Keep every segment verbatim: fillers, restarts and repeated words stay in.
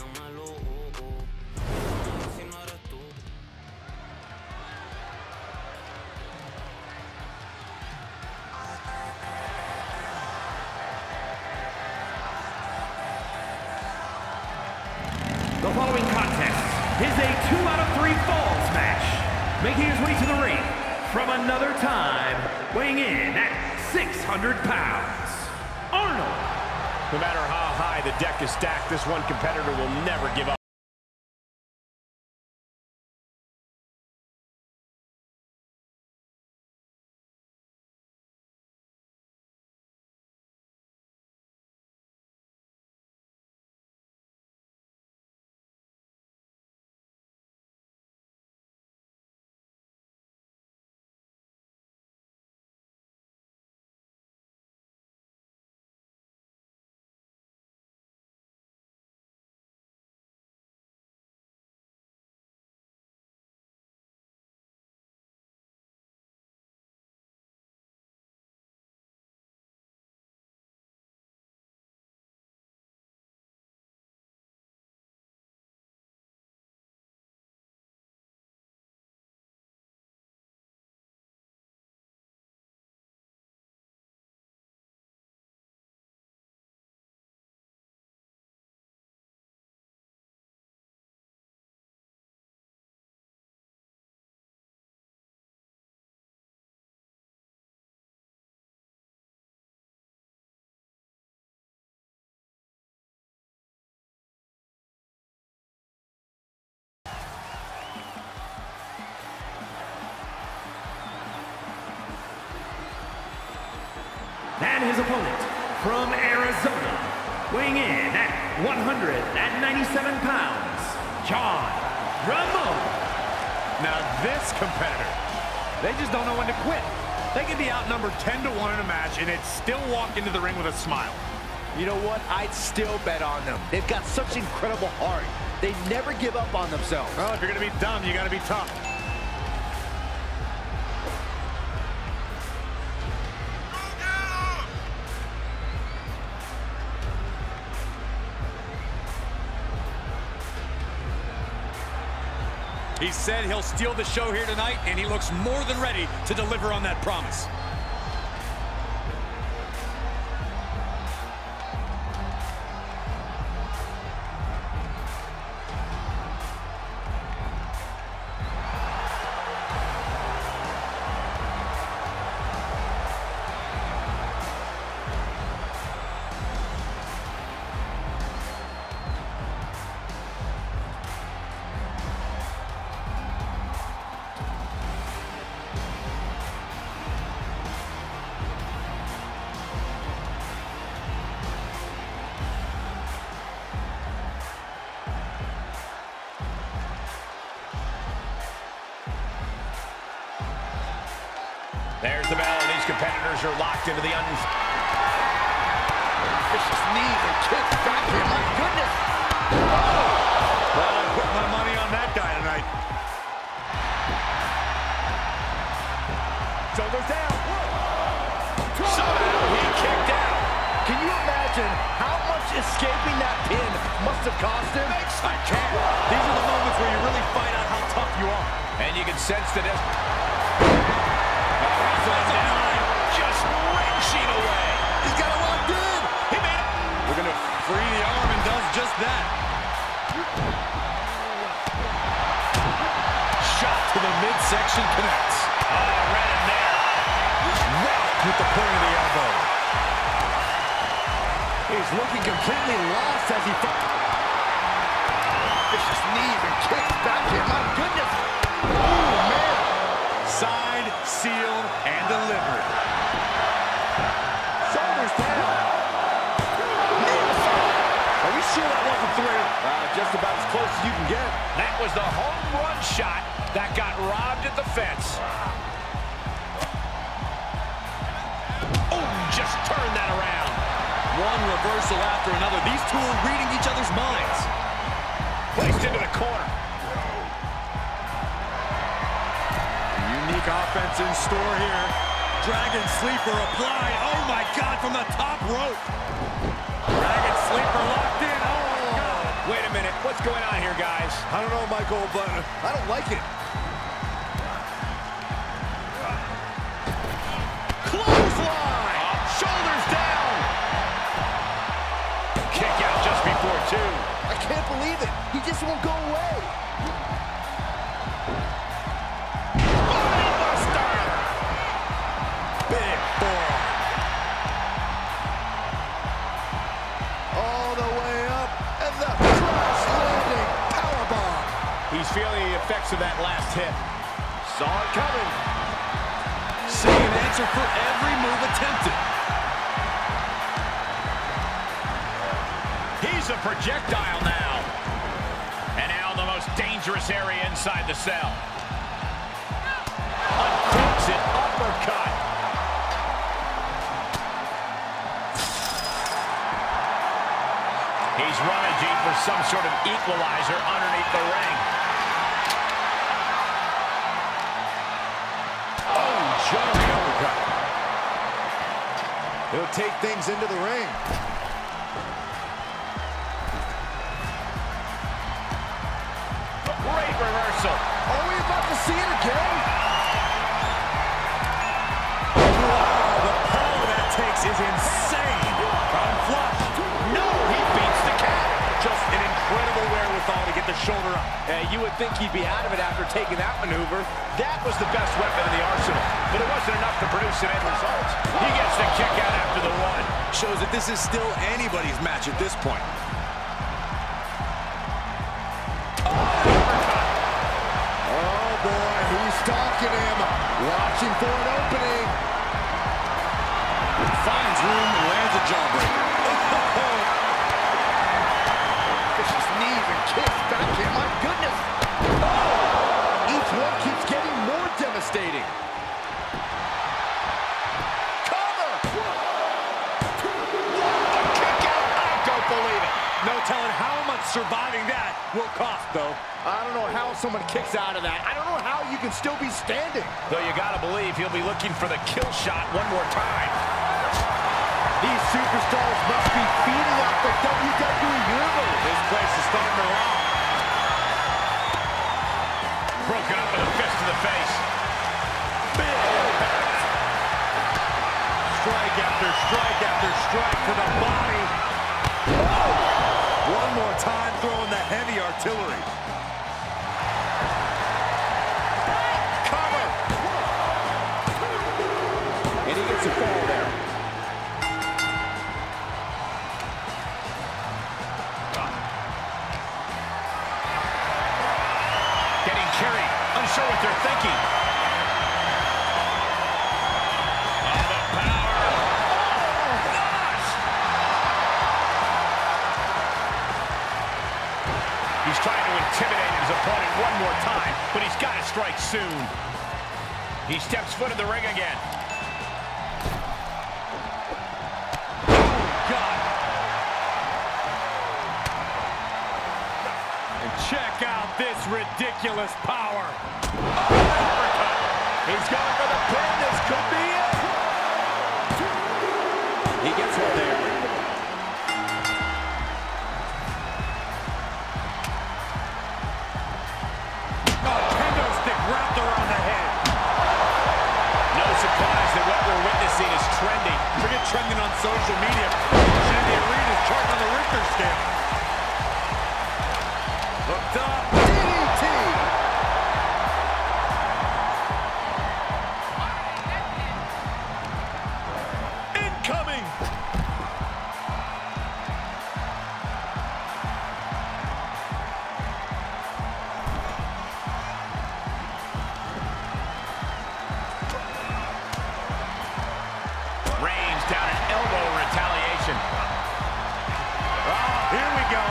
The following contest is a two out of three falls match. Making his way to the ring from another time, weighing in at six hundred pounds, Arnold. No matter how high the deck is stacked, this one competitor will never give up. And his opponent from Arizona, weighing in at one hundred ninety-seven pounds, John Ramon. Now this competitor, they just don't know when to quit. They can be outnumbered ten to one in a match and they'd still walk into the ring with a smile. You know what? I'd still bet on them. They've got such incredible heart. They never give up on themselves. Well, if you're going to be dumb, you got to be tough. He said he'll steal the show here tonight, and he looks more than ready to deliver on that promise. There's the bell. These competitors are locked into the un... Vicious knees and kicks back here. My goodness. Well, I put my money on that guy tonight. Shoulders down. Somehow he kicked out. Can you imagine how much escaping that pin must have cost him? I can't. These are the moments where you really find out how tough you are. And you can sense that it... Down, just wrenching away. He's got it locked in. He made it. We're going to free the arm and does just that. Shot to the midsection connects. Oh, right in there. Rocked with the point of the elbow. He's looking completely lost as he... Vicious knees and kicks back here. My goodness. Oh, man. Signed, sealed, and delivered. Shoulders down. Are we sure that wasn't three? Uh, just about as close as you can get. That was the home run shot that got robbed at the fence. Oh, just turned that around. One reversal after another. These two are reading each other's minds. Placed into the corner. Unique offense in store here. Dragon Sleeper applied. Oh, my God, from the top rope. Dragon Sleeper locked in. Oh, my God. Wait a minute. What's going on here, guys? I don't know, Michael, but I don't like it. Clothesline! Oh, shoulders down! Kick out just before two. I can't believe it. He just won't go away. Buster! Big forearm. All the way up, and the crash landing powerbomb. He's feeling the effects of that last hit. Saw it coming. See an answer for every move attempted. He's a projectile now. And now the most dangerous area inside the cell. Uncooks it, uppercut. He's rummaging for some sort of equalizer underneath the ring. Oh, jumping uppercut. He'll take things into the ring. Great reversal. Are we about to see it again? Wow, the power that takes is insane. Crown flush. No, he beats the cat. Just an incredible wherewithal to get the shoulder up. Uh, you would think he'd be out of it after taking that maneuver. That was the best weapon in the arsenal, but it wasn't enough to produce an end result. He gets the kick out after the one. Shows that this is still anybody's match at this point. Oh, boy, he's stalking him. Watching for an opening. Finds room, lands a jawbreaker. Vicious knees and kicks back in. My goodness. Oh! Each one keeps getting more devastating. Cover! A kick out. I don't believe it. No telling how much surviving that will cost, though. I don't know how someone kicks out of that. I don't know how you can still be standing. Though you gotta believe he'll be looking for the kill shot one more time. These superstars must be feeding off the W W E universe. This place is starting to rock. Broken up with a fist to the face. Big impact. Strike after strike after strike to the body. Oh! One more time throwing the heavy artillery. Cover! And he gets a fall there. Getting carried. Unsure what they're thinking. Oh, the power. Oh, gosh! He's trying to intimidate his opponent one more time, but he's got to strike soon. He steps foot in the ring again. God. And check out this ridiculous power. Oh, uppercut. He's going for the pin. This could be it. He gets one there. Oh, kendo stick wrapped around the head. No surprise that what we're witnessing is trending. Forget trending on social media. Sandy Arena's charting on the Richter scale. Hooked up. D D T! Incoming. Reigns down an elbow retaliation. Oh, here we go.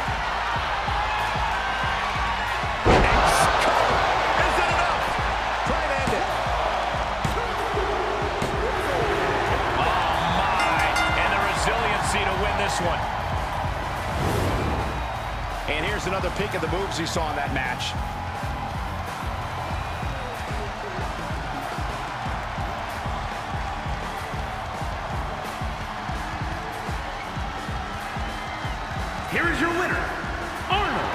Is it enough? Try and end it. Oh, my. And the resiliency to win this one. And here's another peek at the moves he saw in that match. Here is your winner, Arnold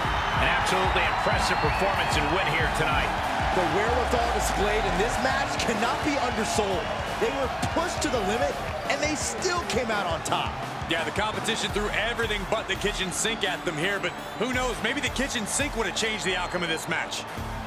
absolutely impressive performance and win here tonight. The wherewithal displayed in this match cannot be undersold. They were pushed to the limit, and they still came out on top. Yeah, the competition threw everything but the kitchen sink at them here, but who knows, maybe the kitchen sink would have changed the outcome of this match.